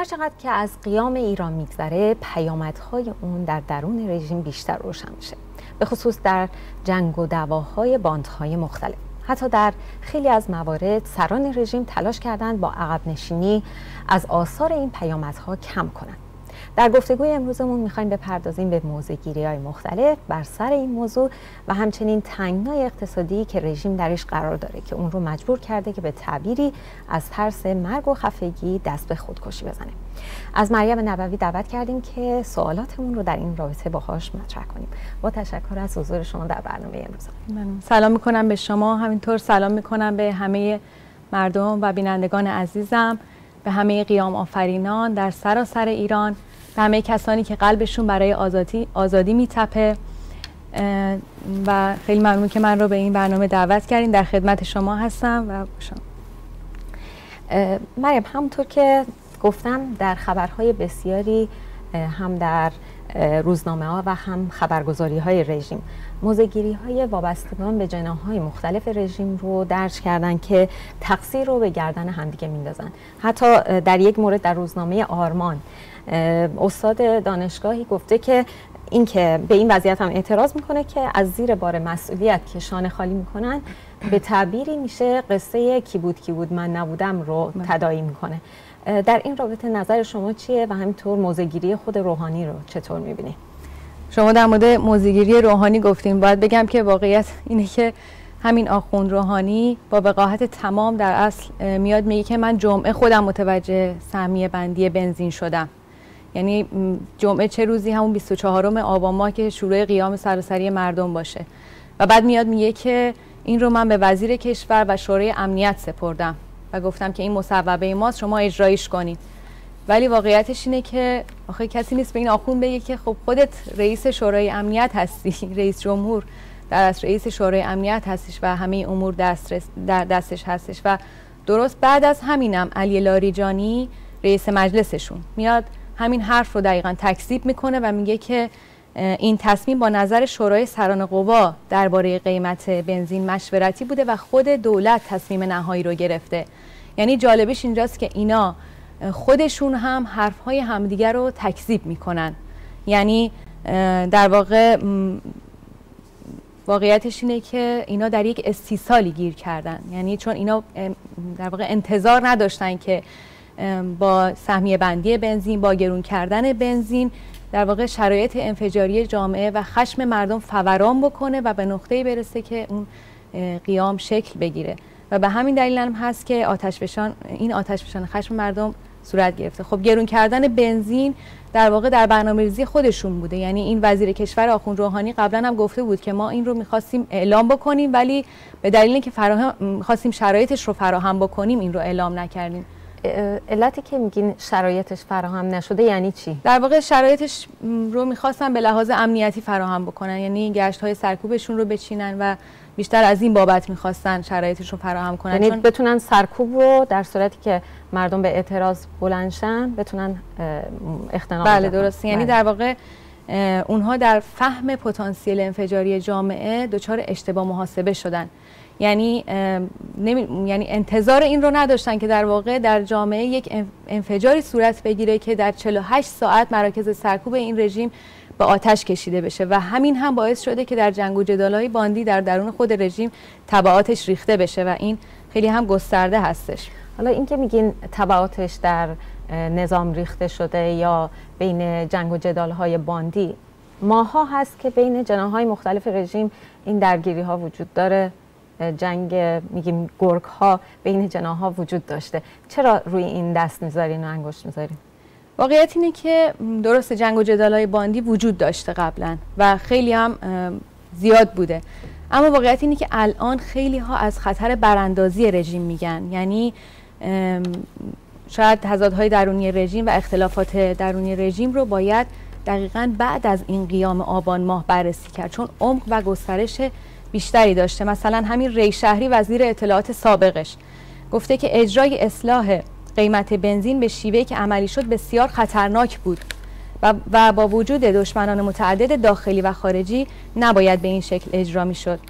هر چقدر که از قیام ایران میگذره پیامدهای اون در درون رژیم بیشتر روشن میشه، به خصوص در جنگ و دعواهای باندهای مختلف. حتی در خیلی از موارد سران رژیم تلاش کردند با عقب نشینی از آثار این پیامدها کم کنند. در گفتگوی امروزمون میخوایم بپردازیم به موضع‌گیری‌های مختلف بر سر این موضوع و همچنین تنگنای اقتصادی که رژیم درش قرار داره که اون رو مجبور کرده که به تعبیری از ترس مرگ و خفگی دست به خودکشی بزنه. از مریم نبوی دعوت کردیم که سوالاتمون رو در این رابطه باهاش مطرح کنیم. با تشکر از حضور شما در برنامه امروز. من سلام میکنم به شما، همینطور سلام میکنم به همه مردم و بینندگان عزیزم، به همه قیام آفرینان در سراسر ایران، به همه کسانی که قلبشون برای آزادی میتپه و خیلی ممنون که من رو به این برنامه دعوت کردین. در خدمت شما هستم و شما. مریم، همونطور که گفتم در خبرهای بسیاری هم در روزنامه ها و هم خبرگزاری های رژیم موضع‌گیری های وابستگان به جناح‌های مختلف رژیم رو درج کردن که تقصیر رو به گردن همدیگه میندازن. حتی در یک مورد در روزنامه آرمان استاد دانشگاهی گفته که به این وضعیت هم اعتراض میکنه که از زیر بار مسئولیت که شانه خالی میکنن به تعبیری میشه قصه کی بود من نبودم رو تداعی میکنه. در این رابطه نظر شما چیه و همینطور موضع‌گیری خود روحانی رو چطور میبینی؟ شما در مورد موضع‌گیری روحانی گفتیم. باید بگم که واقعیت اینه که همین آخوند روحانی با وقاحت تمام در اصل میاد میگه که من جمعه خودم متوجه سهمیه بندی بنزین شدم. یعنی جمعه چه روزی؟ همون 24 آبان ماه که شروع قیام سراسری مردم باشه. و بعد میاد میگه که این رو من به وزیر کشور و شورای امنیت سپردم و گفتم که این مصوبه ماست، شما اجرایش کنید. ولی واقعیتش اینه که آخه کسی نیست به این آخوند بگه که خب خودت رئیس شورای امنیت هستی، رئیس جمهور در اصل رئیس شورای امنیت هستش و همه امور در دستش هستش. و درست بعد از همینم علی لاریجانی رئیس مجلسشون میاد همین حرف رو دقیقاً تکذیب میکنه و میگه که این تصمیم با نظر شورای سران قوا درباره قیمت بنزین مشورتی بوده و خود دولت تصمیم نهایی رو گرفته. یعنی جالبش اینجاست که اینا خودشون هم حرفهای همدیگر رو تکذیب میکنن. یعنی در واقع واقعیتش اینه که اینا در یک استیصالی گیر کردن. یعنی چون اینا در واقع انتظار نداشتن که با سهمیه بندی بنزین، با گرون کردن بنزین در واقع شرایط انفجاری جامعه و خشم مردم فوران بکنه و به نقطه‌ای برسه که اون قیام شکل بگیره. و به همین دلیل هم هست که این آتشفشان خشم مردم صورت گرفته. خب گرون کردن بنزین در واقع در برنامه‌ریزی خودشون بوده. یعنی این وزیر کشور آخوند روحانی قبلا هم گفته بود که ما این رو می‌خواستیم اعلام بکنیم، ولی به دلیل اینکه می‌خواستیم شرایطش رو فراهم بکنیم این رو اعلام نکردیم. علتی که میگین شرایطش فراهم نشده یعنی چی؟ در واقع شرایطش رو میخواستن به لحاظ امنیتی فراهم بکنن، یعنی گشت‌های سرکوبشون رو بچینن و بیشتر از این بابت میخواستن شرایطش رو فراهم کنن، یعنی بتونن سرکوب رو در صورتی که مردم به اعتراض بلندشن بتونن اختناق بله درسته. یعنی در واقع اونها در فهم پتانسیل انفجاری جامعه دچار اشتباه محاسبه شدن. یعنی انتظار این رو نداشتن که در واقع در جامعه یک انفجاری صورت بگیره که در 48 ساعت مراکز سرکوب این رژیم به آتش کشیده بشه و همین هم باعث شده که در جنگ و جدال‌های باندی در درون خود رژیم تبعاتش ریخته بشه و این خیلی هم گسترده هستش. حالا این که میگین تبعاتش در نظام ریخته شده یا بین جنگ و جدال‌های باندی، ماها هست که بین جناح‌های مختلف رژیم این درگیری‌ها وجود داره، جنگ میگیم گرگ ها بین جناح ها وجود داشته. چرا روی این دست میذارین و انگشت میذارین؟ واقعیت اینه که درست جنگ و جدال‌های باندی وجود داشته قبلا و خیلی هم زیاد بوده، اما واقعیت اینه که الان خیلی ها از خطر براندازی رژیم میگن. یعنی شاید تضادهای درونی رژیم و اختلافات درونی رژیم رو باید دقیقاً بعد از این قیام آبان ماه بررسی کرد، چون عمق و گسترش بیشتری داشته. مثلا همین ری شهری وزیر اطلاعات سابقش گفته که اجرای اصلاح قیمت بنزین به شیوهی که عملی شد بسیار خطرناک بود و با وجود دشمنان متعدد داخلی و خارجی نباید به این شکل اجرا می شد.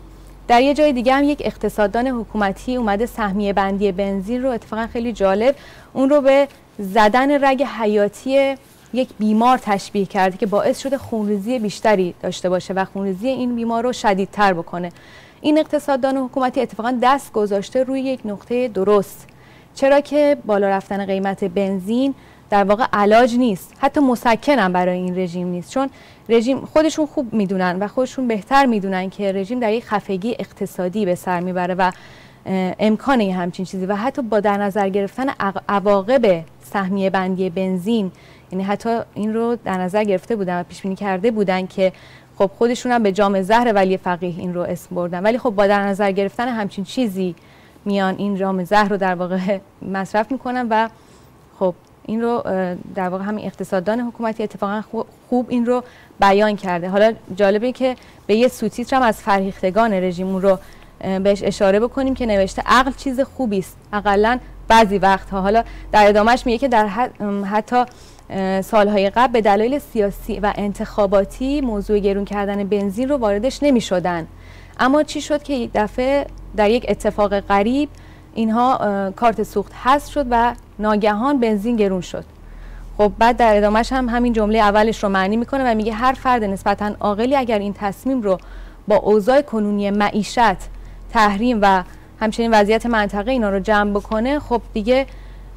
در یه جای دیگه هم یک اقتصاددان حکومتی اومده سهمیه بندی بنزین رو اتفاقا خیلی جالب اون رو به زدن رگ حیاتی یک بیمار تشبیه کرده که باعث شده خونریزی بیشتری داشته باشه و خونریزی این بیمار رو شدیدتر بکنه. این اقتصاددان حکومتی اتفاقا دست گذاشته روی یک نقطه درست، چرا که بالا رفتن قیمت بنزین در واقع علاج نیست، حتی مسکن هم برای این رژیم نیست، چون رژیم خودشون خوب میدونن و خودشون بهتر میدونن که رژیم در یک خفگی اقتصادی به سر میبره و امکان همچین چیزی و حتی با در نظر گرفتن عواقب سهمیه بندی بنزین، یعنی حتی این رو در نظر گرفته بودن و پیش بینی کرده بودن که خب خودشون هم به جام زهر ولی فقیه این رو اسم بردن، ولی خب با در نظر گرفتن همچین چیزی میان این جام زهر رو در واقع مصرف میکنن و خب این رو در واقع همین اقتصاددان حکومتی اتفاقا خوب این رو بیان کرده. حالا جالبه که به یه سوتیتر هم از فرهیختگان رژیم رو بهش اشاره بکنیم که نوشته عقل چیز خوبی است حداقل بعضی وقتها. حالا در ادامهش میگه که در حتی سالهای قبل به دلایل سیاسی و انتخاباتی موضوع گرون کردن بنزین رو واردش نمی‌شدن، اما چی شد که یک دفعه در یک اتفاق غریب اینها کارت سوخت حذف شد و ناگهان بنزین گرون شد. خب بعد در ادامهش هم همین جمله اولش رو معنی میکنه و میگه هر فرد نسبتاً عاقلی اگر این تصمیم رو با اوضاع کنونی معیشت، تحریم و همچنین وضعیت منطقه اینا رو جمع بکنه، خب دیگه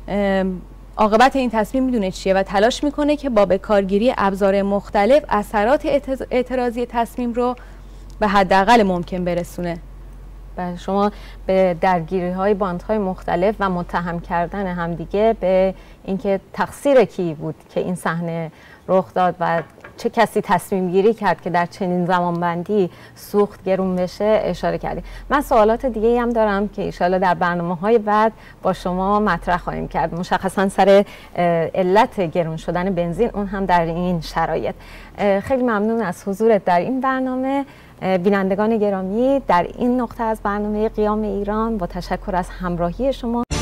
عاقبت این تصمیم میدونه چیه و تلاش میکنه که با به کارگیری ابزار مختلف اثرات اعتراضی تصمیم رو به حداقل ممکن برسونه. بله، شما به درگیری‌های باندهای مختلف و متهم کردن همدیگه به اینکه تقصیر کی بود که این صحنه رخ داد و چه کسی تصمیم گیری کرد که در چنین زمانبندی سوخت گرون بشه اشاره کردیم. من سوالات دیگه هم دارم که انشالله در برنامه‌های بعد با شما مطرح خواهیم کرد، مشخصا سر علت گرون شدن بنزین، اون هم در این شرایط. خیلی ممنون از حضورت در این برنامه. بینندگان گرامی، در این نقطه از برنامه قیام ایران با تشکر از همراهی شما